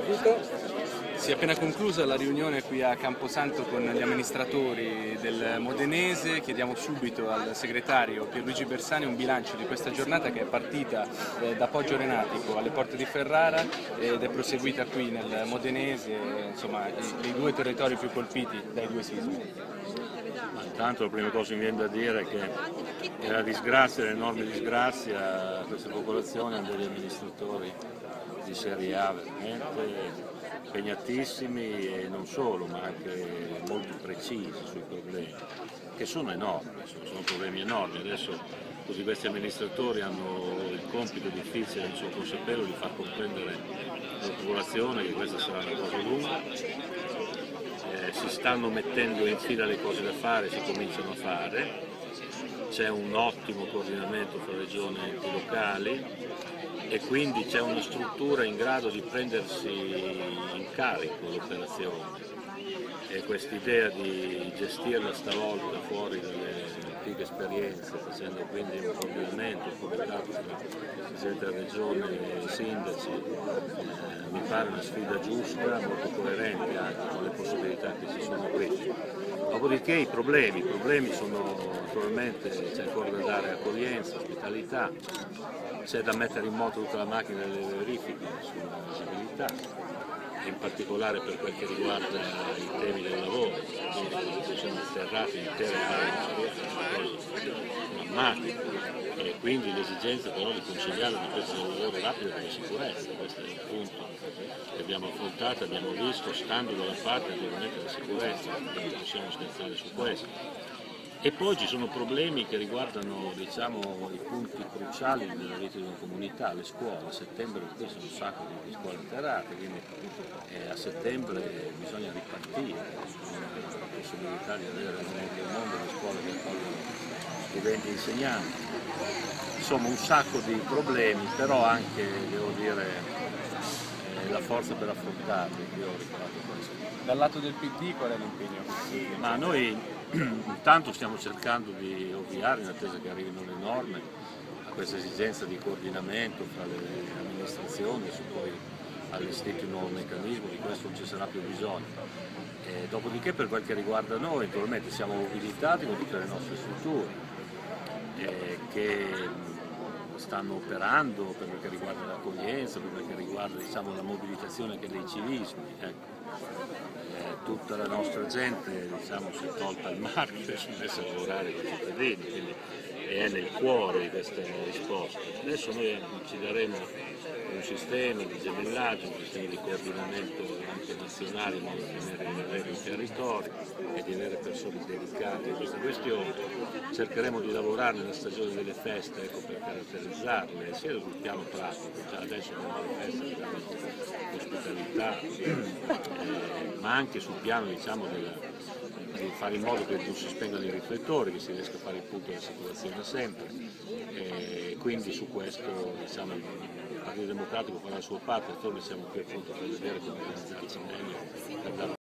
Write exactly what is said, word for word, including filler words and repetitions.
Benvenuto. Si è appena conclusa la riunione qui a Camposanto con gli amministratori del Modenese. Chiediamo subito al segretario Pierluigi Bersani un bilancio di questa giornata che è partita eh, da Poggio Renatico alle porte di Ferrara ed è proseguita qui nel Modenese, insomma i, i due territori più colpiti dai due sismi. Ma intanto la prima cosa che mi viene da dire è che è la disgrazia, l'enorme disgrazia, queste popolazioni hanno degli amministratori di serie A veramente impegnatissimi e non solo, ma anche molto precisi sui problemi, che sono enormi, sono, sono problemi enormi. Adesso così questi amministratori hanno il compito difficile, non sono consapevoli, di far comprendere alla popolazione che questa sarà una cosa lunga. Eh, si stanno mettendo in fila le cose da fare, si cominciano a fare, c'è un ottimo coordinamento fra regioni e enti locali e quindi c'è una struttura in grado di prendersi in carico l'operazione e quest'idea di gestirla stavolta fuori dalle antiche esperienze, facendo quindi un coordinamento, un comitato tra il Presidente della Regione e i sindaci, eh, mi pare una sfida giusta, molto coerente anche con le possibilità che ci sono qui. Dopodiché i problemi, i problemi sono naturalmente, c'è ancora da dare accoglienza, ospitalità, c'è da mettere in moto tutta la macchina delle verifiche sulla visibilità, in particolare per quel che riguarda i temi del lavoro, quindi sono atterrati intere aree drammatiche e quindi l'esigenza però di conciliare la difesa del lavoro rapido con la sicurezza, questo è il punto che abbiamo affrontato, abbiamo visto, stando dalla parte naturalmente della sicurezza, non possiamo scherzare su questo. E poi ci sono problemi che riguardano diciamo, i punti cruciali della vita di una comunità, le scuole. A settembre qui sono un sacco di scuole atterrate, quindi eh, a settembre bisogna ripartire, la possibilità di avere nel medio del mondo le scuole che accolgono studenti e insegnanti. Insomma un sacco di problemi, però anche, devo dire, eh, la forza per affrontarli, io ho ricordato questo. Dal lato del P D qual è l'impegno? Ma noi intanto stiamo cercando di ovviare, in attesa che arrivino le norme, a questa esigenza di coordinamento fra le amministrazioni, su poi allestito un nuovo meccanismo, di questo non ci sarà più bisogno. E dopodiché per quel che riguarda noi, naturalmente siamo mobilitati con tutte le nostre strutture eh, che stanno operando per quel che riguarda l'accoglienza, per quel che riguarda diciamo, la mobilitazione anche dei civismi. Ecco. Eh, tutta la nostra gente diciamo, si è tolta il marchio e si è messa a lavorare con i cittadini, quindi è nel cuore di queste risposte. Adesso noi ci daremo un sistema di gemellaggio, un sistema di coordinamento anche nazionale in modo da tenere il territorio e di avere persone dedicate a questa questione. Cercheremo di lavorare nella stagione delle feste ecco, per caratterizzarle sia sul piano pratico, già adesso abbiamo le feste, abbiamo l'ospitalità, eh, ma anche sul piano diciamo, della, di fare in modo che non si spengano i riflettori, che si riesca a fare il punto della situazione sempre. E quindi su questo diciamo, il Partito Democratico farà la sua parte, noi siamo qui appunto per vedere come organizzarci meglio per dare